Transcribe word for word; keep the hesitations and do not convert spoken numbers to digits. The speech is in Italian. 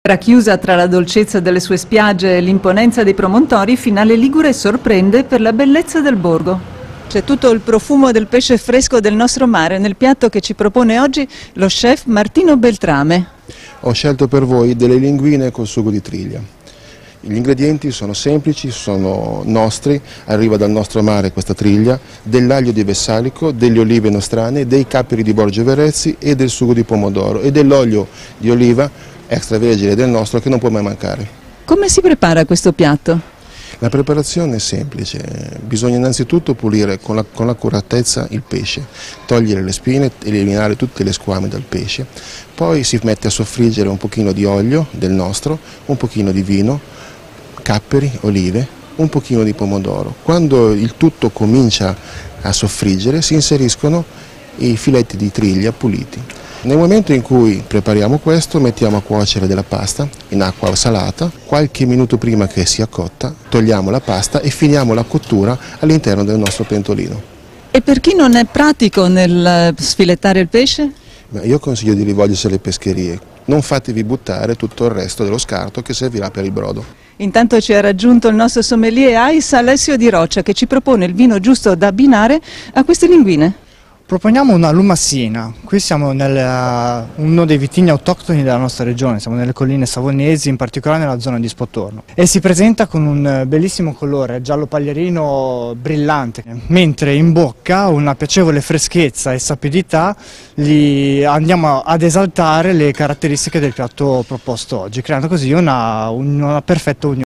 Racchiusa tra la dolcezza delle sue spiagge e l'imponenza dei promontori, Finale Ligure sorprende per la bellezza del borgo. C'è tutto il profumo del pesce fresco del nostro mare nel piatto che ci propone oggi lo chef Martino Beltrame. Ho scelto per voi delle linguine col sugo di triglia. Gli ingredienti sono semplici, sono nostri, arriva dal nostro mare questa triglia, dell'aglio di Vessalico, delle olive nostrane, dei capperi di Borgio Verezzi e del sugo di pomodoro e dell'olio di oliva extravergine del nostro che non può mai mancare. Come si prepara questo piatto? La preparazione è semplice, bisogna innanzitutto pulire con, la, con l'accuratezza il pesce, togliere le spine, eliminare tutte le squame dal pesce, poi si mette a soffriggere un pochino di olio del nostro, un pochino di vino, capperi, olive, un pochino di pomodoro. Quando il tutto comincia a soffriggere si inseriscono i filetti di triglia puliti. Nel momento in cui prepariamo questo mettiamo a cuocere della pasta in acqua salata, qualche minuto prima che sia cotta togliamo la pasta e finiamo la cottura all'interno del nostro pentolino. E per chi non è pratico nel sfilettare il pesce? Beh, io consiglio di rivolgersi alle pescherie, non fatevi buttare tutto il resto dello scarto che servirà per il brodo. Intanto ci ha raggiunto il nostro sommelier Ais Alessio Di Roccia che ci propone il vino giusto da abbinare a queste linguine. Proponiamo una Lumassina, qui siamo in uh, uno dei vitigni autoctoni della nostra regione, siamo nelle colline savonesi, in particolare nella zona di Spotorno, e si presenta con un bellissimo colore giallo paglierino brillante, mentre in bocca una piacevole freschezza e sapidità li andiamo ad esaltare le caratteristiche del piatto proposto oggi, creando così una, una perfetta unione.